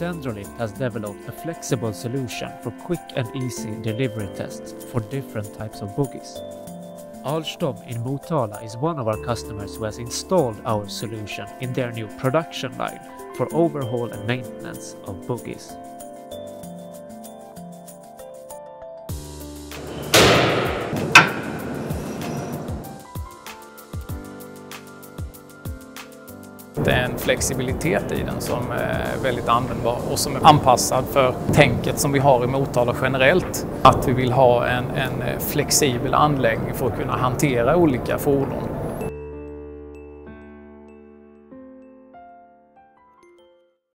Dendro has developed a flexible solution for quick and easy delivery tests for different types of bogies. Alstom in Motala is one of our customers who has installed our solution in their new production line for overhaul and maintenance of bogies. Det är en flexibilitet i den som är väldigt användbar och som är anpassad för tänket som vi har i Motala generellt. Att vi vill ha en flexibel anläggning för att kunna hantera olika fordon.